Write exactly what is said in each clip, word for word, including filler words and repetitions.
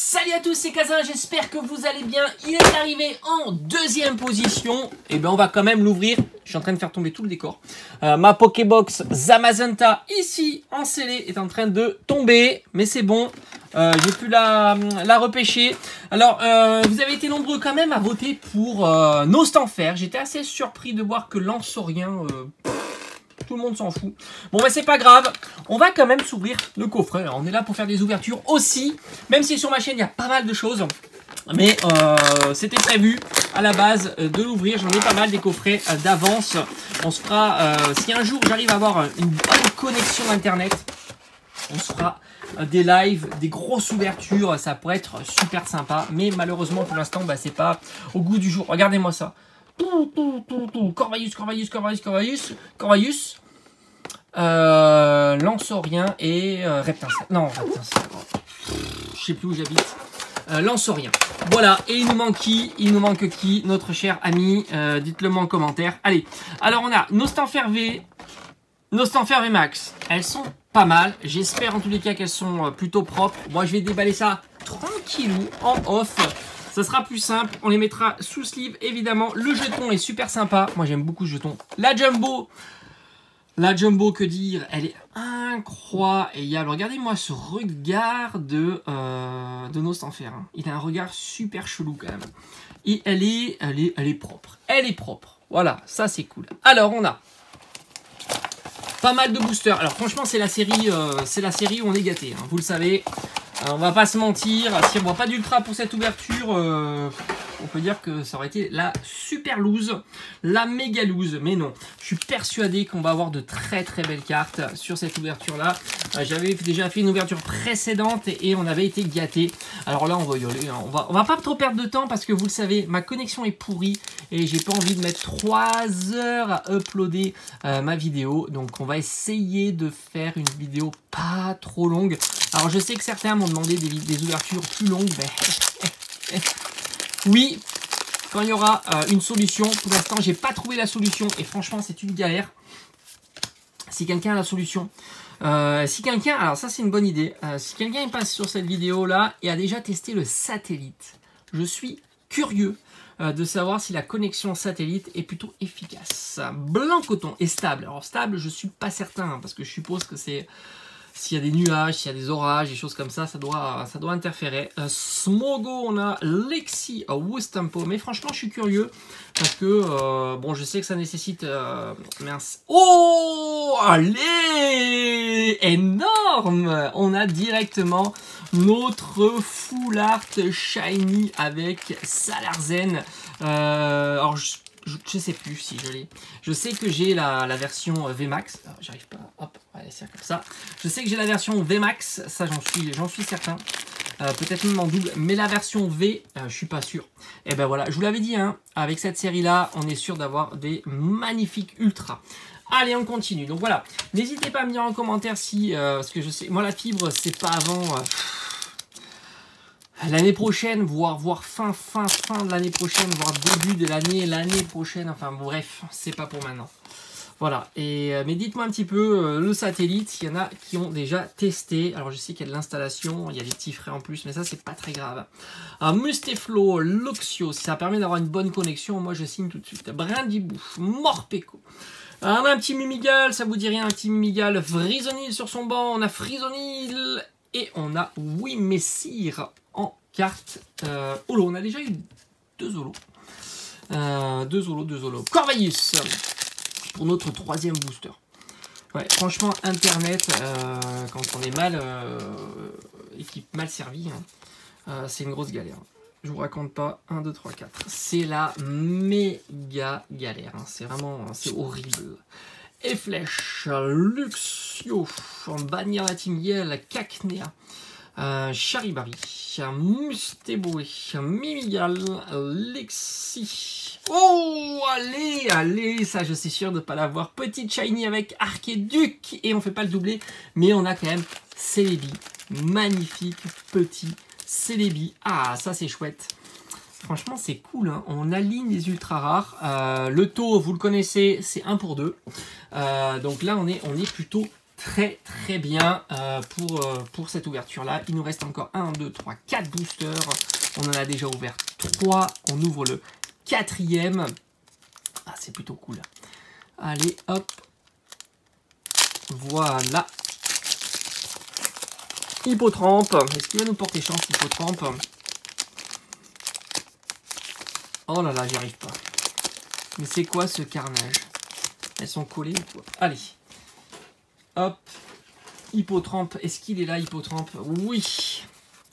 Salut à tous, c'est Kazin, j'espère que vous allez bien. Il est arrivé en deuxième position. Et ben on va quand même l'ouvrir. Je suis en train de faire tomber tout le décor. Euh, ma Pokébox Zamazenta, ici en scellé, est en train de tomber. Mais c'est bon, euh, j'ai pu la, la repêcher. Alors, euh, vous avez été nombreux quand même à voter pour euh, Nostanfer. J'étais assez surpris de voir que Lanceorien... Euh, tout le monde s'en fout. Bon bah c'est pas grave, on va quand même s'ouvrir le coffret. Alors, on est là pour faire des ouvertures aussi, même si sur ma chaîne il y a pas mal de choses. Mais euh, c'était prévu à la base de l'ouvrir. J'en ai pas mal des coffrets d'avance. On se fera, euh, si un jour j'arrive à avoir une bonne connexion internet, on se fera des lives, des grosses ouvertures. Ça pourrait être super sympa. Mais malheureusement pour l'instant bah, c'est pas au goût du jour. Regardez-moi ça. Tout, tout, tout, tout. Corvalius, Corvalius, Corvalius, Corvalius, Corvalius, euh, Lanceorien et euh, Reptincelle. Non, Reptincelle. Je sais plus où j'habite. Euh, Lanceorien. Voilà. Et il nous manque qui? Il nous manque qui? Notre cher ami. Euh, Dites-le moi en commentaire. Allez. Alors on a Nostanfer V, Nostanfer V Max. Elles sont pas mal. J'espère en tous les cas qu'elles sont plutôt propres. Moi je vais déballer ça tranquillou en off. Ça sera plus simple, on les mettra sous sleeve évidemment. Le jeton est super sympa, moi j'aime beaucoup ce jeton. La Jumbo, la Jumbo que dire, elle est incroyable. Regardez-moi ce regard de, euh, de Nostanfer. Hein. Il a un regard super chelou quand même. Et elle est, elle est, elle est propre, elle est propre. Voilà, ça c'est cool. Alors on a pas mal de boosters. Alors franchement c'est la série, euh, c'est la série où on est gâté, hein, vous le savez. Alors, on va pas se mentir, si on voit pas d'ultra pour cette ouverture, euh, on peut dire que ça aurait été la super loose, la méga loose. Mais non, je suis persuadé qu'on va avoir de très très belles cartes sur cette ouverture là. Euh, J'avais déjà fait une ouverture précédente et, et on avait été gâtés. Alors là on va y aller, hein. on va, on va pas trop perdre de temps parce que vous le savez, ma connexion est pourrie et j'ai pas envie de mettre trois heures à uploader euh, ma vidéo. Donc on va essayer de faire une vidéo pas trop longue. Alors je sais que certains m'ont demandé des, des ouvertures plus longues, mais oui, quand il y aura euh, une solution. Pour l'instant j'ai pas trouvé la solution et franchement c'est une galère. Si quelqu'un a la solution, euh, si quelqu'un, alors ça c'est une bonne idée, euh, si quelqu'un passe sur cette vidéo là et a déjà testé le satellite, je suis curieux euh, de savoir si la connexion satellite est plutôt efficace. Blanc coton est stable. Alors stable je suis pas certain hein, parce que je suppose que c'est... S'il y a des nuages, s'il y a des orages, des choses comme ça, ça doit, ça doit interférer. Euh, Smogo, on a Lexi euh, Wustempo. Mais franchement, je suis curieux. Parce que, euh, bon, je sais que ça nécessite... Euh, mince. Oh, allez, énorme. On a directement notre Full Art Shiny avec Salarzen. Euh, alors, je... Je, je sais plus si je l'ai. Je sais que j'ai la, la version V Max. J'arrive pas. Hop, on va laisser comme ça. Je sais que j'ai la version V Max. Ça, j'en suis, j'en suis certain. Euh, Peut-être même en double. Mais la version V, euh, je suis pas sûr. Et ben voilà, je vous l'avais dit. Hein, avec cette série-là, on est sûr d'avoir des magnifiques ultras. Allez, on continue. Donc voilà. N'hésitez pas à me dire en commentaire si, euh, parce que je sais, moi la fibre, c'est pas avant. Euh, L'année prochaine, voire, voire fin, fin, fin de l'année prochaine, voire début de l'année, l'année prochaine, enfin bref, c'est pas pour maintenant. Voilà, et, euh, mais dites-moi un petit peu euh, le satellite, il y en a qui ont déjà testé. Alors je sais qu'il y a de l'installation, il y a des petits frais en plus, mais ça c'est pas très grave. Un Musteflo, Luxio, si ça permet d'avoir une bonne connexion, moi je signe tout de suite. Brindibou, Morpeko. On a un petit Mimigal, ça vous dit rien, un petit Mimigal. Frisonil sur son banc, on a Frisonil et on a Wimessir en carte euh, holo. On a déjà eu deux holos. Euh, deux holos, deux holos. Corvalius pour notre troisième booster. Ouais, franchement, Internet, euh, quand on est mal euh, équipe mal servie, hein, euh, c'est une grosse galère. Je vous raconte pas. un, deux, trois, quatre. C'est la méga galère. Hein. C'est vraiment, c'est horrible. Et flèche, Luxio, Bannière la Team Yell, Cacnea. Euh, Charibari, Musteboé, Mimigal, Lexi. Oh, allez, allez, ça je suis sûr de ne pas l'avoir. Petite Shiny avec Archéduc. Et on fait pas le doublé, mais on a quand même Celebi. Magnifique petit Celebi. Ah, ça c'est chouette. Franchement, c'est cool. Hein. On aligne les ultra rares. Euh, le taux, vous le connaissez, c'est un pour deux. Euh, donc là, on est, on est plutôt très très bien euh, pour, euh, pour cette ouverture-là. Il nous reste encore un, deux, trois, quatre boosters. On en a déjà ouvert trois. On ouvre le quatrième. Ah, c'est plutôt cool. Allez, hop. Voilà. Hippotrampe. Est-ce qu'il va nous porter chance, Hippotrampe? Oh là là, j'y arrive pas. Mais c'est quoi ce carnage? Elles sont collées ou quoi? Allez. Hop. Hippotrampe. Est-ce qu'il est là, Hippotrampe? Oui.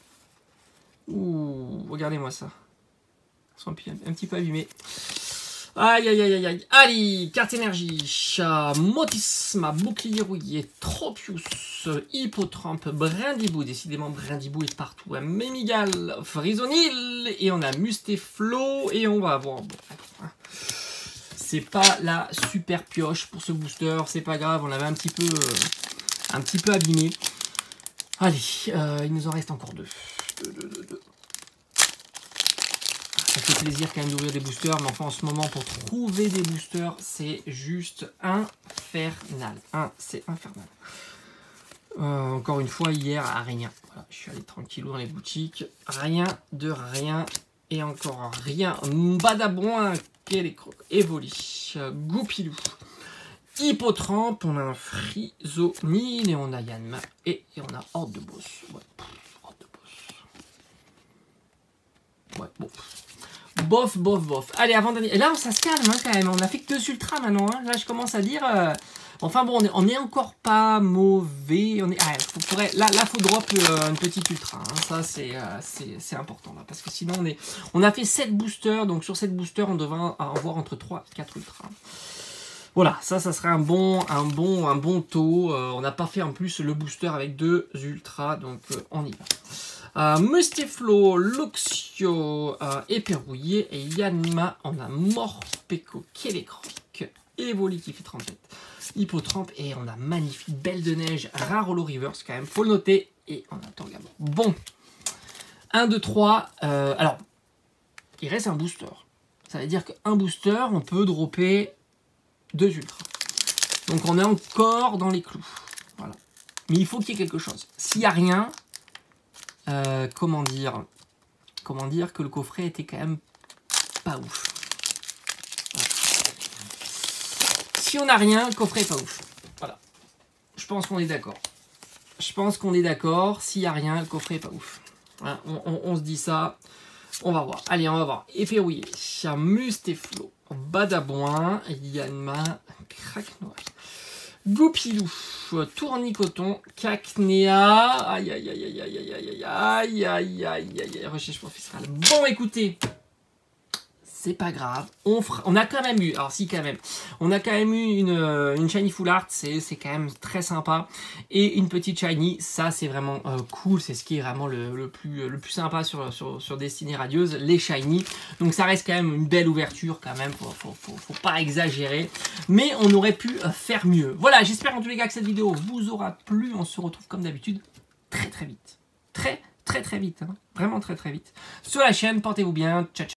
Ouh, regardez-moi ça. Ils sont un petit peu abîmés. Aïe, aïe, aïe, aïe, aïe. Allez, carte énergie. Motisma, bouclier rouillé, Tropius, Hippotrampe, Brindibou. Décidément, Brindibou est partout. Hein. Memigal, Frisonil. Et on a Musteflo. Et on va avoir... Bon, c'est pas la super pioche pour ce booster. C'est pas grave, on l'avait un petit peu, euh, un petit peu abîmé. Allez, euh, il nous en reste encore deux. deux, deux, deux, deux. Ça fait plaisir quand même d'ouvrir des boosters, mais enfin en ce moment pour trouver des boosters, c'est juste infernal. Hein, c'est infernal. Euh, encore une fois, hier, à rien. Voilà, je suis allé tranquillou dans les boutiques. Rien de rien. Et encore rien. Badabouin, Evoli, Goupilou, Hippotrampe, on a un Frisonil et on a Yanma et, et on a Horde de Boss. Ouais, Horde de Boss. Ouais, bon. Bof, bof, bof. Allez, avant dernier. Et là, ça se calme hein, quand même. On a fait que deux ultras maintenant. Hein. Là, je commence à dire. Euh... Enfin bon, on est, on est encore pas mauvais. On est. Ah, faut, faudrait... Là, là, faut drop euh, une petite ultra. Hein. Ça, c'est euh, c'est important là, parce que sinon, on est. On a fait sept boosters. Donc sur sept boosters, on devrait en voir entre trois et quatre ultras. Voilà, ça, ça serait un bon, un bon, un bon taux. Euh, on n'a pas fait en plus le booster avec deux ultras, donc euh, on y va. Euh, Musteflo, Luxio, euh, Éperrouillé et Yanma. On a Morpeko, Kélécroc, Evoli qui fait trente-sept, Hippotrampe et on a magnifique Belle de Neige, rare holo reverse quand même, faut le noter. Et on attend également. Bon, un, deux, trois. Euh, alors, il reste un booster. Ça veut dire qu'un booster, on peut dropper deux ultras. Donc on est encore dans les clous. Voilà. Mais il faut qu'il y ait quelque chose. S'il n'y a rien. Euh, comment dire comment dire que le coffret était quand même pas ouf. Voilà. Si on n'a rien, le coffret est pas ouf. Voilà. Je pense qu'on est d'accord. Je pense qu'on est d'accord. S'il n'y a rien, le coffret est pas ouf. Voilà. On, on, on se dit ça. On va voir. Allez, on va voir. Éperrouillé. Musteflo. Badabouin. Yanma. Craque-noix. Goupilou, Tournicoton, Cacnea, aïe aïe aïe aïe aïe aïe aïe aïe aïe aïe aïe, recherche professionnelle. Bon, écoutez, c'est pas grave, on fera, on a quand même eu, alors si quand même, on a quand même eu une, une shiny full art, c'est quand même très sympa, et une petite shiny, ça c'est vraiment euh, cool, c'est ce qui est vraiment le, le, plus, le plus sympa sur, sur, sur Destinée Radieuse, les shiny, donc ça reste quand même une belle ouverture quand même, faut, faut, faut, faut pas exagérer, mais on aurait pu faire mieux. Voilà, j'espère en tous les cas que cette vidéo vous aura plu, on se retrouve comme d'habitude très très vite, très très très vite, hein. Vraiment très très vite, sur la chaîne, portez-vous bien, ciao ciao.